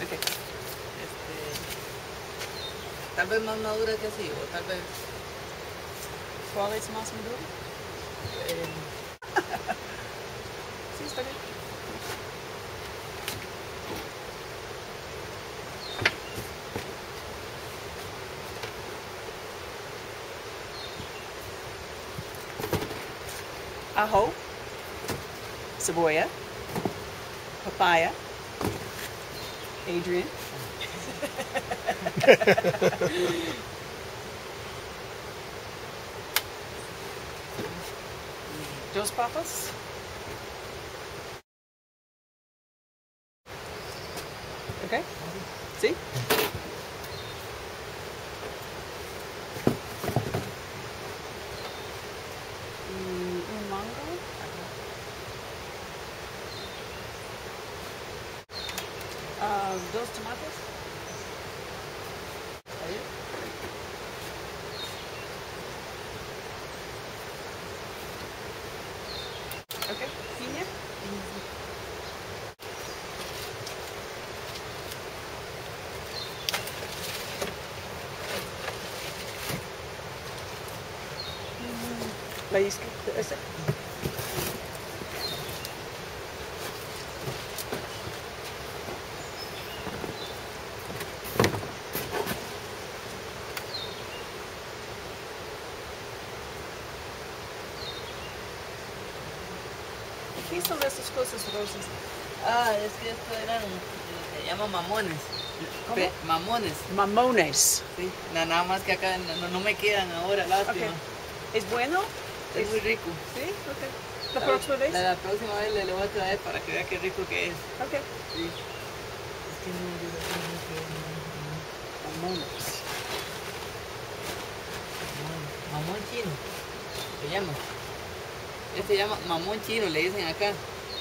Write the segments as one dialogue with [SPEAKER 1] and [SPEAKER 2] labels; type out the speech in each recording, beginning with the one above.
[SPEAKER 1] Ok. Tal vez más madura que así, o tal vez...
[SPEAKER 2] ¿Cuál es más maduro?
[SPEAKER 1] Sí, está bien.
[SPEAKER 2] Ajo, cebolla, papaya, Adrian. Dos papas. Okay. ¿Sí? Un mango. Dos tomates. Ahí. Okay. Piña. La isca. Ese. ¿Qué son esas cosas rosas?
[SPEAKER 1] Ah, es que esto eran lo que llaman mamones.
[SPEAKER 2] ¿Cómo?
[SPEAKER 1] Mamones.
[SPEAKER 2] Mamones.
[SPEAKER 1] Sí. Nada más que acá no me quedan ahora, lástima.
[SPEAKER 2] Okay. ¿Es bueno?
[SPEAKER 1] Es muy rico.
[SPEAKER 2] Sí, ok. ¿La próxima vez?
[SPEAKER 1] La próxima vez le voy a traer para que vea qué rico que es.
[SPEAKER 2] Ok.
[SPEAKER 1] Sí. Es que no, yo no sé qué es.
[SPEAKER 2] Mamones.
[SPEAKER 1] Mamón chino, se llama. Este se llama mamón chino, le dicen acá.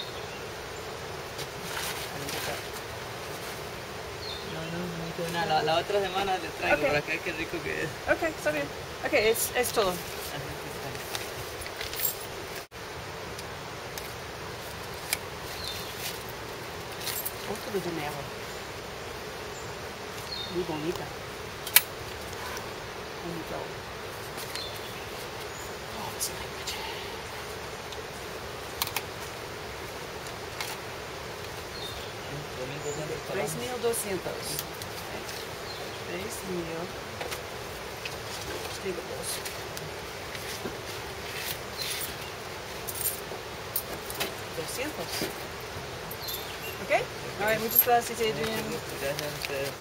[SPEAKER 1] No, nada. La otra semana le traigo
[SPEAKER 2] Okay.
[SPEAKER 1] para que vea qué rico que es.
[SPEAKER 2] Ok, está bien. Ok, es todo. Otro de dinero. Muy bonita. Bonito. Oh, it's language. 3,200. 3,000. Escribo dos. $200. Ok. All right, muchas gracias, Adrian.
[SPEAKER 1] Gracias a ustedes.